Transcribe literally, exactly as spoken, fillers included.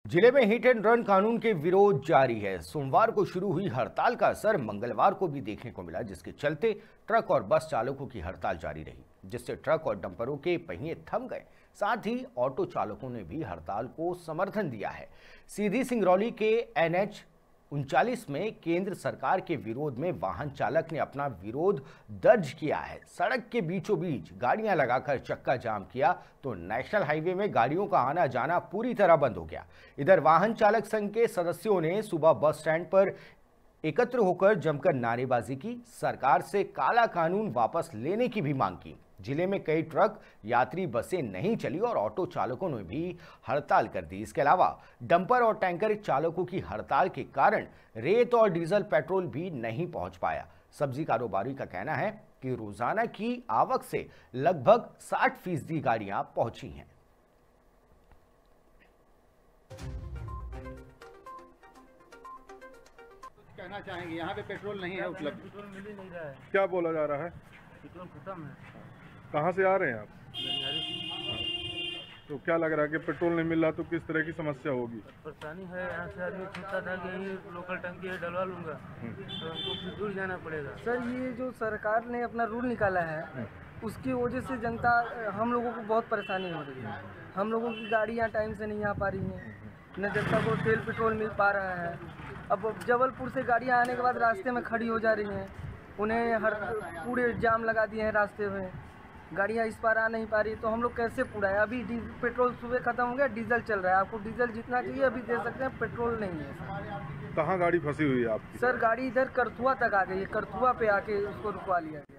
जिले में hit and run कानून के विरोध जारी है। सोमवार को शुरू हुई हड़ताल का असर मंगलवार को भी देखने को मिला, जिसके चलते ट्रक और बस चालकों की हड़ताल जारी रही, जिससे ट्रक और डंपरों के पहिए थम गए। साथ ही ऑटो चालकों ने भी हड़ताल को समर्थन दिया है। सीधी सिंगरौली के एन एच उनचालीस में केंद्र सरकार के विरोध में वाहन चालक ने अपना विरोध दर्ज किया है। सड़क के बीचों बीच गाड़ियां लगाकर चक्का जाम किया तो नेशनल हाईवे में गाड़ियों का आना जाना पूरी तरह बंद हो गया। इधर वाहन चालक संघ के सदस्यों ने सुबह बस स्टैंड पर एकत्र होकर जमकर नारेबाजी की, सरकार से काला कानून वापस लेने की भी मांग की। जिले में कई ट्रक, यात्री बसें नहीं चली और ऑटो चालकों ने भी हड़ताल कर दी। इसके अलावा डंपर और टैंकर चालकों की हड़ताल के कारण रेत और डीजल पेट्रोल भी नहीं पहुंच पाया। सब्जी कारोबारी का कहना है कि रोजाना की आवक से लगभग साठ फीसदी गाड़ियां पहुंची हैं। कहना चाहेंगे यहाँ पे पेट्रोल नहीं है उपलब्ध। पेट्रोल मिल ही नहीं रहा है। क्या बोला जा रहा है? पेट्रोल खत्म है। कहाँ से आ रहे हैं आप? लनियारी। तो क्या लग रहा है कि पेट्रोल नहीं मिल रहा तो किस तरह की समस्या होगी? परेशानी है। यहाँ से आदमी सोचता था कि यही लोकल टंकी है डलवा लूंगा, तो हमको फिर दूर जाना पड़ेगा। सर, ये जो सरकार ने अपना रूल निकाला है उसकी वजह से जनता, हम लोगों को बहुत परेशानी हो रही है। हम लोगों की गाड़ियाँ टाइम से नहीं आ पा रही हैं, न जनता को तेल पेट्रोल मिल पा रहा है। अब जबलपुर से गाड़ियाँ आने के बाद रास्ते में खड़ी हो जा रही हैं, उन्हें हर पूरे जाम लगा दिए हैं रास्ते में, गाड़ियाँ इस पार आ नहीं पा रही। तो हम लोग कैसे पूरा है? अभी पेट्रोल सुबह खत्म हो गया, डीजल चल रहा है। आपको डीजल जितना चाहिए अभी दे सकते हैं, पेट्रोल नहीं है। कहाँ गाड़ी फंसी हुई है आपकी? सर, गाड़ी इधर करथुआ तक आ गई है, करथुआ पे आके उसको रुकवा लिया गया।